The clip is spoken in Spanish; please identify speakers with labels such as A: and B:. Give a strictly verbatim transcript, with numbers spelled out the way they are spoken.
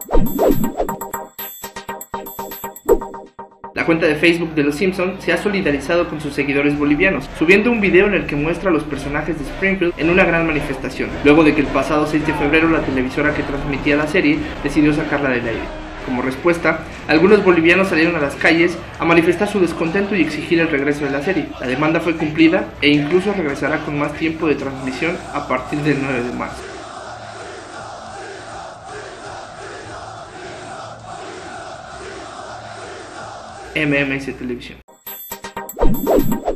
A: La cuenta de Facebook de Los Simpson se ha solidarizado con sus seguidores bolivianos, subiendo un video en el que muestra a los personajes de Springfield en una gran manifestación, luego de que el pasado seis de febrero la televisora que transmitía la serie decidió sacarla del aire. Como respuesta, algunos bolivianos salieron a las calles a manifestar su descontento y exigir el regreso de la serie. La demanda fue cumplida e incluso regresará con más tiempo de transmisión a partir del nueve de marzo. M M S Televisión.